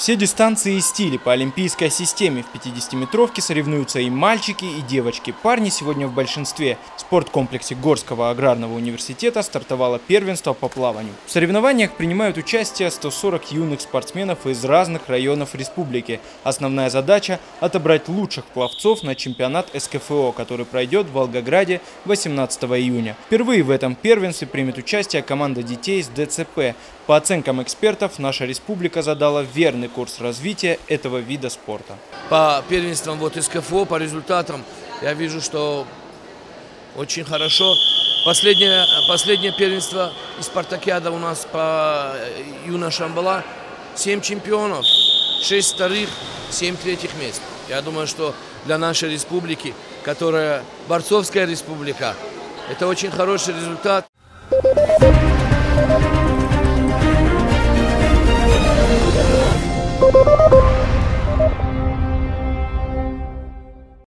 Все дистанции и стили по олимпийской системе. В 50-метровке соревнуются и мальчики, и девочки. Парни сегодня в большинстве. В спорткомплексе Горского аграрного университета стартовало первенство по плаванию. В соревнованиях принимают участие 140 юных спортсменов из разных районов республики. Основная задача – отобрать лучших пловцов на чемпионат СКФО, который пройдет в Волгограде 18 июня. Впервые в этом первенстве примет участие команда детей с ДЦП. По оценкам экспертов, наша республика задала верный курс развития этого вида спорта. По первенствам СКФО, по результатам, я вижу, что очень хорошо. Последнее первенство из спартакиада у нас по юношам было 7 чемпионов, 6 вторых, 7 третьих мест. Я думаю, что для нашей республики, которая борцовская республика, это очень хороший результат.